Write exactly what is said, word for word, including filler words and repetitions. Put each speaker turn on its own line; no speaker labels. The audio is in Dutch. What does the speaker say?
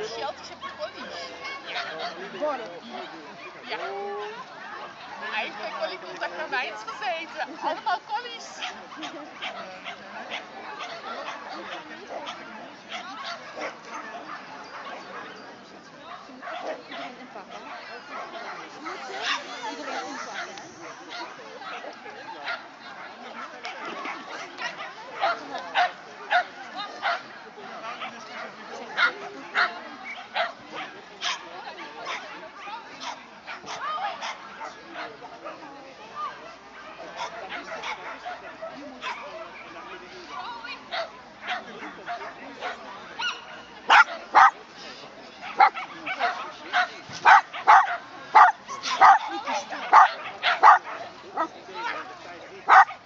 Gigantische collies.
Borrel.
Ja. Hij heeft bij Collie Konijns gezeten. Allemaal collies.
Iedereen inpakken. Iedereen inpakken.
Ah!